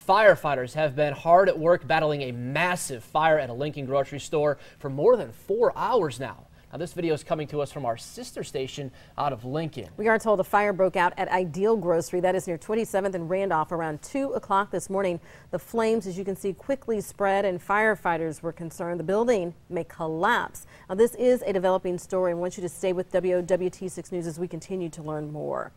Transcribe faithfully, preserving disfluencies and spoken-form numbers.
Firefighters have been hard at work battling a massive fire at a Lincoln grocery store for more than four hours now. Now, this video is coming to us from our sister station out of Lincoln. We are told a fire broke out at Ideal Grocery, that is near twenty-seventh and Randolph, around two o'clock this morning. The flames, as you can see, quickly spread, and firefighters were concerned the building may collapse. Now, this is a developing story, and I want you to stay with W O W T six News as we continue to learn more.